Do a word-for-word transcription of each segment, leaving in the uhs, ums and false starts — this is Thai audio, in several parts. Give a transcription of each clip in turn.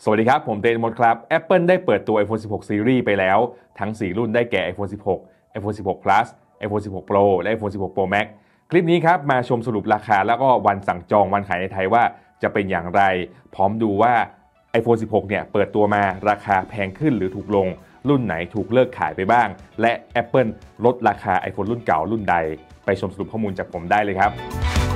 สวัสดีครับผมเตนมดครับ Apple ได้เปิดตัว iPhone สิบหก Series ไปแล้วทั้งสี่รุ่นได้แก่ iPhone สิบหก iPhone สิบหก Plus iPhone สิบหก Pro และ iPhone สิบหก Pro Max คลิปนี้ครับมาชมสรุปราคาแล้วก็วันสั่งจองวันขายในไทยว่าจะเป็นอย่างไรพร้อมดูว่า iPhone สิบหก เนี่ยเปิดตัวมาราคาแพงขึ้นหรือถูกลงรุ่นไหนถูกเลิกขายไปบ้างและ Apple ลดราคา iPhone รุ่นเก่ารุ่นใดไปชมสรุปข้อมูลจากผมได้เลยครับ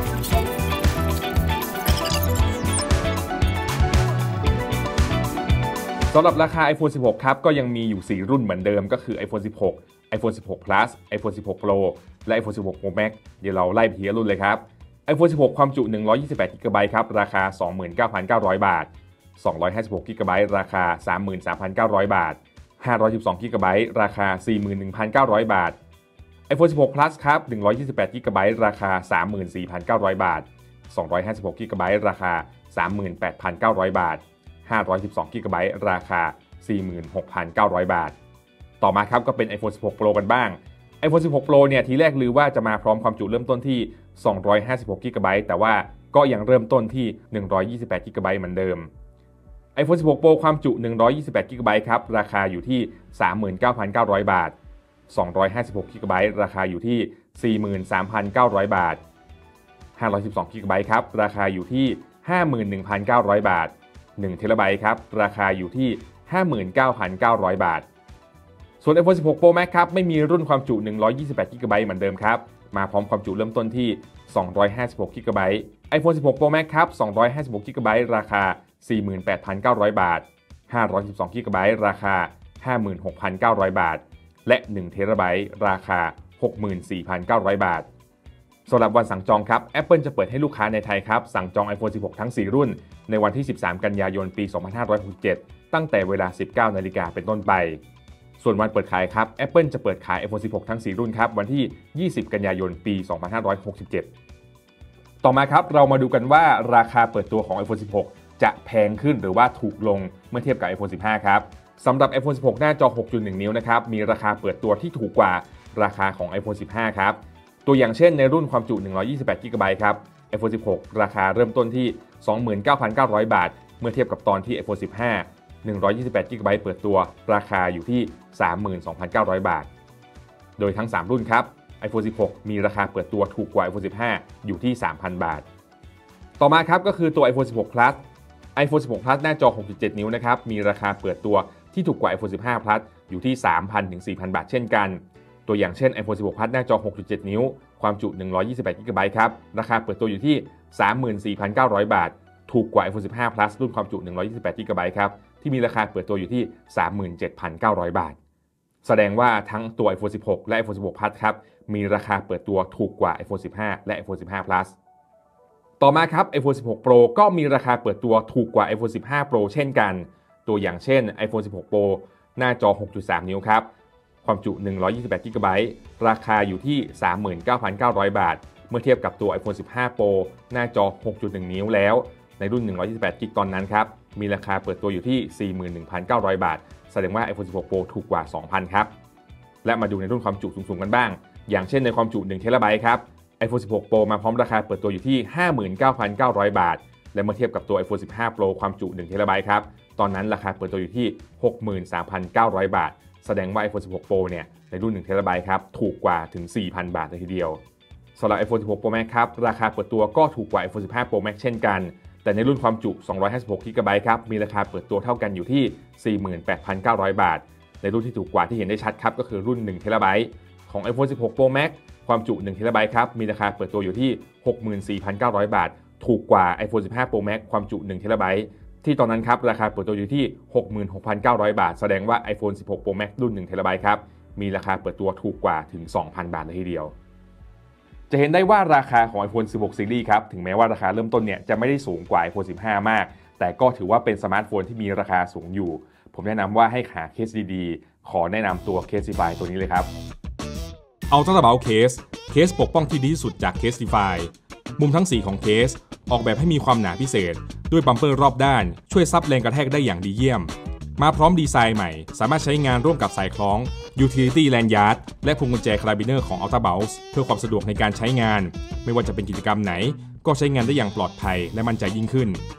สำหรับราคา iPhone สิบหก ครับก็ยังมีอยู่สี่รุ่นเหมือนเดิมก็คือ iPhone สิบหก iPhone สิบหก Plus iPhone สิบหก Pro และ iPhone สิบหก Pro Max เดี๋ยวเราไล่ไปทีละรุ่นเลยครับ iPhone สิบหก ความจุหนึ่งร้อยยี่สิบแปด จี บี ครับราคา สองหมื่นเก้าพันเก้าร้อย บาทสองร้อยห้าสิบหก จี บี ราคา สามหมื่นสามพันเก้าร้อย บาทห้าร้อยสิบสอง จี บี ราคา สี่หมื่นหนึ่งพันเก้าร้อย บาท iPhone สิบหก Plus ครับหนึ่งร้อยยี่สิบแปด จี บี ราคา สามหมื่นสี่พันเก้าร้อย บาทสองร้อยห้าสิบหก จี บี ราคา สามหมื่นแปดพันเก้าร้อย บาทห้าร้อยสิบสอง จี บี ราคาสี่หมื่นหกพันเก้าร้อย บาทต่อมาครับก็เป็น iPhone สิบหก Pro กันบ้าง iPhone สิบหก Pro เนี่ยทีแรกลือว่าจะมาพร้อมความจุเริ่มต้นที่สองร้อยห้าสิบหก จี บี แต่ว่าก็ยังเริ่มต้นที่หนึ่งร้อยยี่สิบแปด จี บี เหมือนเดิม iPhone สิบหก Pro ความจุหนึ่งร้อยยี่สิบแปด จี บี ครับราคาอยู่ที่ สามหมื่นเก้าพันเก้าร้อย บาทสองร้อยห้าสิบหก จี บี ราคาอยู่ที่ สี่หมื่นสามพันเก้าร้อย บาทห้าร้อยสิบสอง จี บี ครับราคาอยู่ที่ ห้าหมื่นหนึ่งพันเก้าร้อย บาทหนึ่ง เทราไบต์ครับราคาอยู่ที่ห้าหมื่นเก้าพันเก้าร้อย บาทส่วน iPhone สิบหก Pro Max ครับไม่มีรุ่นความจุหนึ่งร้อยยี่สิบแปด จี บี เหมือนเดิมครับมาพร้อมความจุเริ่มต้นที่สองร้อยห้าสิบหก จี บี iPhone สิบหก Pro Max ครับสองร้อยห้าสิบหก จี บี ราคา สี่หมื่นแปดพันเก้าร้อย บาทห้าร้อยสิบสอง จี บี ราคา ห้าหมื่นหกพันเก้าร้อย บาทและหนึ่ง เทราไบต์ราคา หกหมื่นสี่พันเก้าร้อย บาทสำหรับวันสั่งจองครับ Apple จะเปิดให้ลูกค้าในไทยครับสั่งจอง iPhone สิบหก ทั้งสี่รุ่นในวันที่สิบสามกันยายนปีสองพันห้าร้อยหกสิบเจ็ดตั้งแต่เวลา สิบเก้านาฬิกาเป็นต้นไปส่วนวันเปิดขายครับ Apple จะเปิดขาย iPhone สิบหก ทั้งสี่รุ่นครับวันที่ยี่สิบกันยายนปีสองพันห้าร้อยหกสิบเจ็ดต่อมาครับเรามาดูกันว่าราคาเปิดตัวของ iPhone สิบหก จะแพงขึ้นหรือว่าถูกลงเมื่อเทียบกับ iPhone สิบห้า ครับสำหรับ iPhone สิบหก หน้าจอ หกจุดหนึ่ง นิ้วนะครับมีราคาเปิดตัวที่ถูกกว่าราคาของ iPhone สิบห้า ครับตัวอย่างเช่นในรุ่นความจุหนึ่งร้อยยี่สิบแปด จี บี ครับ iPhone สิบหก ราคาเริ่มต้นที่ สองหมื่นเก้าพันเก้าร้อย บาทเมื่อเทียบกับตอนที่ iPhone สิบห้า หนึ่งร้อยยี่สิบแปด จี บี เปิดตัวราคาอยู่ที่ สามหมื่นสองพันเก้าร้อย บาทโดยทั้งสามรุ่นครับ iPhone สิบหก มีราคาเปิดตัวถูกกว่า iPhone สิบห้า อยู่ที่ สามพัน บาทต่อมาครับก็คือตัว iPhone สิบหก Plus iPhone สิบหก Plus หน้าจอ หกจุดเจ็ด นิ้วนะครับมีราคาเปิดตัวที่ถูกกว่า iPhone สิบห้า Plus อยู่ที่ สามพัน ถึง สี่พัน บาทเช่นกันตัวอย่างเช่น iPhone สิบหก Plus หน้าจอ หกจุดเจ็ด นิ้วความจุหนึ่งร้อยยี่สิบแปด จี บี ครับราคาเปิดตัวอยู่ที่ สามหมื่นสี่พันเก้าร้อย บาทถูกกว่า iPhone สิบห้า Plus รุ่นความจุหนึ่งร้อยยี่สิบแปด จี บี ครับที่มีราคาเปิดตัวอยู่ที่ สามหมื่นเจ็ดพันเก้าร้อย บาทแสดงว่าทั้งตัว iPhone สิบหก และ iPhone สิบหก Plus ครับมีราคาเปิดตัวถูกกว่า iPhone สิบห้า และ iPhone สิบห้า Plus ต่อมาครับ iPhone สิบหก Pro ก็มีราคาเปิดตัวถูกกว่า iPhone สิบห้า Pro เช่นกันตัวอย่างเช่น iPhone สิบหก Pro หน้าจอ หกจุดสาม นิ้วครับความจุหนึ่งร้อยยี่สิบแปด จี บี ราคาอยู่ที่ สามหมื่นเก้าพันเก้าร้อย บาทเมื่อเทียบกับตัว iPhone สิบห้า Pro หน้าจอ หกจุดหนึ่ง นิ้วแล้วในรุ่นหนึ่งร้อยยี่สิบแปด จี บี ตอนนั้นครับมีราคาเปิดตัวอยู่ที่ สี่หมื่นหนึ่งพันเก้าร้อย บาทแสดงว่า iPhone สิบหก Pro ถูกกว่า สองพัน ครับและมาดูในรุ่นความจุสูงๆกันบ้างอย่างเช่นในความจุหนึ่ง เทราไบต์ครับ iPhone สิบหก Pro มาพร้อมราคาเปิดตัวอยู่ที่ ห้าหมื่นเก้าพันเก้าร้อย บาทและเมื่อเทียบกับตัว iPhone สิบห้า Pro ความจุหนึ่ง เทราไบต์ครับตอนนั้นราคาเปิดตัวอยู่ที่ หกหมื่นสามพันเก้าร้อย บาทแสดงว่า iPhone สิบหก Pro เนี่ยในรุ่นหนึ่ง เทราไบต์ครับถูกกว่าถึง สี่พัน บาทเลยทีเดียวสำหรับ iPhone สิบหก Pro Max ครับราคาเปิดตัวก็ถูกกว่า iPhone สิบห้า Pro Max เช่นกันแต่ในรุ่นความจุสองร้อยห้าสิบหก จี บี ครับมีราคาเปิดตัวเท่ากันอยู่ที่ สี่หมื่นแปดพันเก้าร้อย บาทในรุ่นที่ถูกกว่าที่เห็นได้ชัดครับก็คือรุ่นหนึ่ง เทราไบต์ของ iPhone สิบหก Pro Max ความจุหนึ่ง เทราไบต์ครับมีราคาเปิดตัวอยู่ที่ หกหมื่นสี่พันเก้าร้อย บาทถูกกว่า iPhone สิบห้า Pro Max ความจุหนึ่ง เทราไบต์ที่ตอนนั้นครับราคาเปิดตัวอยู่ที่ หกหมื่นหกพันเก้าร้อย บาทแสดงว่า iPhone สิบหก Pro Max รุ่นหนึ่ง เทราไบต์ครับมีราคาเปิดตัวถูกกว่าถึง สองพัน บาทเลยทีเดียวจะเห็นได้ว่าราคาของ iPhone สิบหก Series ครับถึงแม้ว่าราคาเริ่มต้นเนี่ยจะไม่ได้สูงกว่า iPhone สิบห้า มากแต่ก็ถือว่าเป็นสมาร์ทโฟนที่มีราคาสูงอยู่ผมแนะนำว่าให้หาเคสดีๆขอแนะนำตัว Casetify ตัวนี้เลยครับ Ultrabout Case เคสปกป้องที่ดีที่สุดจาก Casetify มุมทั้งสี่ของเคสออกแบบให้มีความหนาพิเศษด้วยบัมเปอร์รอบด้านช่วยซับแรงกระแทกได้อย่างดีเยี่ยมมาพร้อมดีไซน์ใหม่สามารถใช้งานร่วมกับสายคล้อง Utility Lanyard และพวงกุญแจ Carabiner ของ Ultrabout เพื่อความสะดวกในการใช้งานไม่ว่าจะเป็นกิจกรรมไหนก็ใช้งานได้อย่างปลอดภัยและมั่นใจยิ่งขึ้น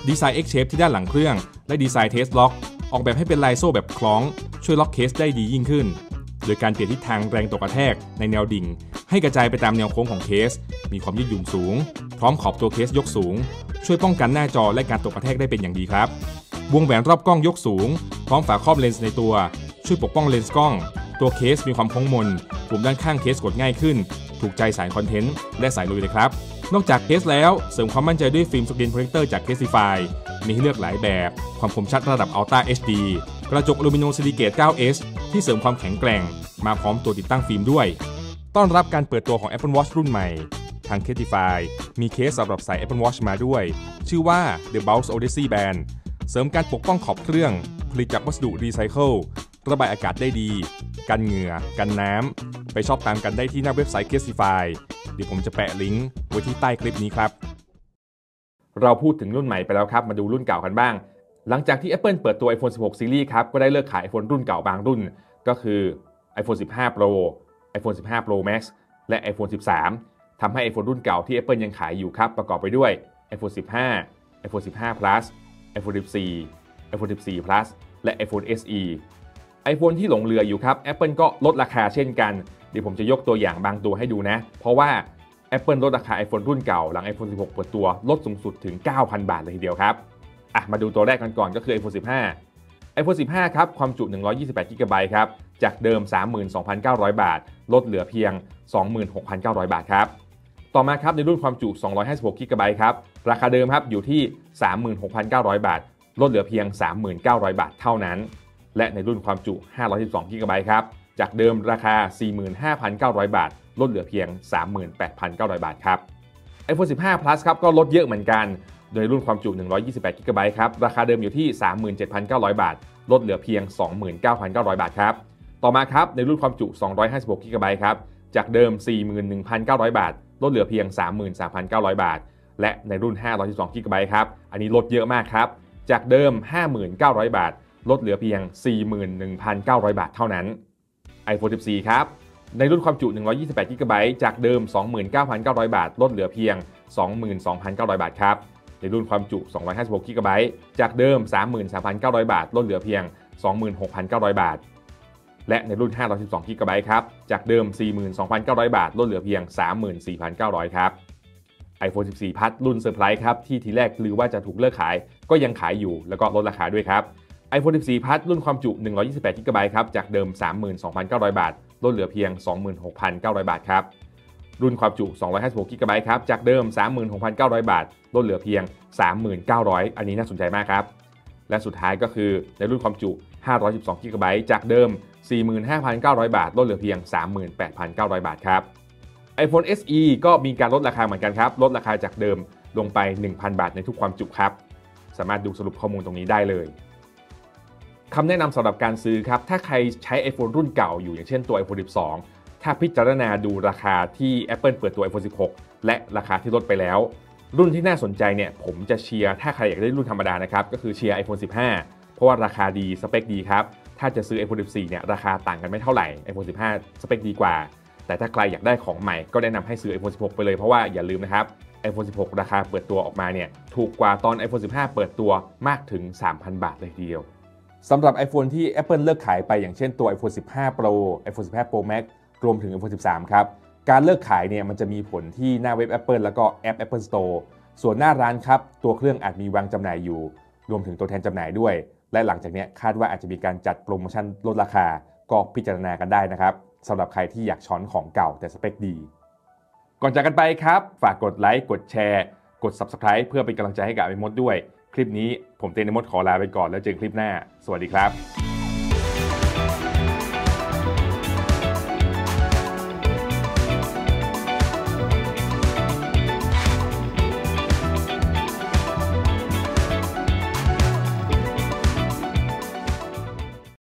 ดีไซน์ X Shape ที่ด้านหลังเครื่องและดีไซน์ Test Lock ออกแบบให้เป็นลายโซ่แบบคล้องช่วยล็อกเคสได้ดียิ่งขึ้นโดยการเปลี่ยนทิศทางแรงตกกระแทกในแนวดิ่งให้กระจายไปตามแนวโค้งของเคสมีความยืดหยุ่นสูงพร้อมขอบตัวเคสยกสูงช่วยป้องกันหน้าจอและการตกกระแทกได้เป็นอย่างดีครับวงแหวนรอบกล้องยกสูงพร้อมฝาครอบเลนส์ในตัวช่วยปกป้องเลนส์กล้องตัวเคสมีความโค้งมนปุ่มด้านข้างเคสกดง่ายขึ้นถูกใจสายคอนเทนต์และสายลุยเลยครับนอกจากเคสแล้วเสริมความมั่นใจด้วยฟิล์มสกรีนโปรเจคเตอร์จาก Casetify มีให้เลือกหลายแบบความคมชัดระดับ Ultra เอช ดี กระจกอลูมิเนียมซิลิเกต ไนน์ เอส ที่เสริมความแข็งแกร่งมาพร้อมตัวติดตั้งฟิล์มด้วยต้อนรับการเปิดตัวของ Apple Watch รุ่นใหม่ทาง Casetify มีเคสสำหรับใส่ Apple Watch มาด้วยชื่อว่า The Bounce Odyssey Band เสริมการปกป้องขอบเครื่องผลิตจากวัสดุรีไซเคิลระบายอากาศได้ดีกันเหงื่อกันน้ำไปชอบตามกันได้ที่หน้าเว็บไซต์ Casetify เดี๋ยวผมจะแปะลิงก์ไว้ที่ใต้คลิปนี้ครับเราพูดถึงรุ่นใหม่ไปแล้วครับมาดูรุ่นเก่ากันบ้างหลังจากที่ Apple เปิดตัว iPhone สิบหก Series ครับก็ได้เลิกขาย iPhone รุ่นเก่าบางรุ่นก็คือ iPhone สิบห้า Pro iPhone สิบห้า Pro Max และ iPhone สิบสามทำให้ iPhone รุ่นเก่าที่ Apple ยังขายอยู่ครับประกอบไปด้วย iPhone สิบห้า iPhone สิบห้า Plus iPhone สิบสี่ iPhone สิบสี่ Plus และ iPhone เอส อี iPhone ที่หลงเหลืออยู่ครับ Apple ก็ลดราคาเช่นกันเดี๋ยวผมจะยกตัวอย่างบางตัวให้ดูนะเพราะว่า Apple ลดราคา iPhone รุ่นเก่าหลัง iPhone สิบหก เปิดตัวลดสูงสุดถึง เก้าพัน บาทเลยทีเดียวครับอ่ะมาดูตัวแรกกันก่อนก็คือ iPhone สิบห้า iPhone สิบห้าครับความจุหนึ่งร้อยยี่สิบแปด จี บี ครับจากเดิม สามหมื่นสองพันเก้าร้อย บาทลดเหลือเพียง สองหมื่นหกพันเก้าร้อย บาทครับต่อมาครับในรุ่นความจุสองร้อยห้าสิบหก จี บี ครับราคาเดิมครับอยู่ที่ สามหมื่นหกพันเก้าร้อย บาทลดเหลือเพียง สามหมื่นเก้าร้อย บาทเท่านั้นและในรุ่นความจุห้าร้อยสิบสอง จี บี ครับจากเดิมราคา สี่หมื่นห้าพันเก้าร้อย บาทลดเหลือเพียง สามหมื่นแปดพันเก้าร้อย บาทครับ iPhone สิบห้า Plus ครับก็ลดเยอะเหมือนกันโดยรุ่นความจุหนึ่งร้อยยี่สิบแปด จี บี ครับราคาเดิมอยู่ที่ สามหมื่นเจ็ดพันเก้าร้อย บาทลดเหลือเพียง สองหมื่นเก้าพันเก้าร้อย บาทครับต่อมาครับในรุ่นความจุสองร้อยห้าสิบหก จี บี ครับจากเดิม สี่หมื่นหนึ่งพันเก้าร้อย บาทลดเหลือเพียง สามหมื่นสามพันเก้าร้อย บาทและในรุ่นห้าร้อยสิบสอง จี บี ครับอันนี้ลดเยอะมากครับจากเดิม ห้าหมื่นเก้าร้อย บาทลดเหลือเพียง สี่หมื่นหนึ่งพันเก้าร้อย บาทเท่านั้น iPhone สิบสี่ ครับในรุ่นความจุหนึ่งร้อยยี่สิบแปด จี บี จากเดิม สองหมื่นเก้าพันเก้าร้อย บาทลดเหลือเพียง สองหมื่นสองพันเก้าร้อย บาทครับในรุ่นความจุสองร้อยห้าสิบหก จี บี จากเดิม สามหมื่นสามพันเก้าร้อย บาทลดเหลือเพียง สองหมื่นหกพันเก้าร้อย บาทและในรุ่นห้าร้อยสิบสอง จี บี ครับจากเดิม สี่หมื่นสองพันเก้าร้อย บาทลดเหลือเพียง สามหมื่นสี่พันเก้าร้อย ครับ iPhone สิบสี่ Plus รุ่นเซอร์ไพรส์ครับที่ทีแรกลือว่าจะถูกเลิกขายก็ยังขายอยู่แล้วก็ลดราคาด้วยครับ iPhone สิบสี่ Plus รุ่นความจุหนึ่งร้อยยี่สิบแปด จี บี ครับจากเดิม สามหมื่นสองพันเก้าร้อย บาทลดเหลือเพียง สองหมื่นหกพันเก้าร้อย บาทครับรุ่นความจุสองร้อยห้าสิบหก จี บี ครับจากเดิม สามหมื่นหกพันเก้าร้อย บาทลดเหลือเพียง สามหมื่นเก้าร้อย อันนี้น่าสนใจมากครับและสุดท้ายก็คือในรุ่นความจุห้าร้อยสิบสอง จี บี จากเดิม สี่หมื่นห้าพันเก้าร้อย บาทลดเหลือเพียง สามหมื่นแปดพันเก้าร้อย บาทครับ iPhone เอส อี ก็มีการลดราคาเหมือนกันครับลดราคาจากเดิมลงไป หนึ่งพัน บาทในทุกความจุครับสามารถดูสรุปข้อมูลตรงนี้ได้เลยคำแนะนำสำหรับการซื้อครับถ้าใครใช้ iPhone รุ่นเก่าอยู่อย่างเช่นตัว iPhone สิบสอง ถ้าพิจารณาดูราคาที่ Apple เปิดตัว iPhone สิบหก และราคาที่ลดไปแล้วรุ่นที่น่าสนใจเนี่ยผมจะเชียร์ถ้าใครอยากได้รุ่นธรรมดานะครับก็คือเชียร์ iPhone สิบห้า เพราะว่าราคาดีสเปคดีครับถ้าจะซื้อ iPhone สิบสี่เนี่ยราคาต่างกันไม่เท่าไหร่ iPhone สิบห้า สเปคดีกว่าแต่ถ้าใครอยากได้ของใหม่ก็แนะนำให้ซื้อ iPhone สิบหก ไปเลยเพราะว่าอย่าลืมนะครับ iPhone สิบหก ราคาเปิดตัวออกมาเนี่ยถูกกว่าตอน iPhone สิบห้า เปิดตัวมากถึง สามพัน บาทเลยทีเดียวสำหรับ iPhone ที่ Apple เลิกขายไปอย่างเช่นตัว iPhone สิบห้า Pro iPhone สิบห้า Pro Max รวมถึง iPhone สิบสาม ครับการเลิกขายเนี่ยมันจะมีผลที่หน้าเว็บ Apple แล้วก็แอป Apple Store ส่วนหน้าร้านครับตัวเครื่องอาจมีวางจำหน่ายอยู่รวมถึงตัวแทนจำหน่ายด้วยและหลังจากนี้คาดว่าอาจจะมีการจัดโปรโมชั่นลดราคาก็พิจารณากันได้นะครับสำหรับใครที่อยากช้อนของเก่าแต่สเปคดีก่อนจากกันไปครับฝากกดไลค์กดแชร์กด Subscribe เพื่อเป็นกำลังใจให้กับไอ้มดด้วยคลิปนี้ผมเต้นไอ้มดขอลาไปก่อนแล้วเจอคลิปหน้าสวัสดีครับ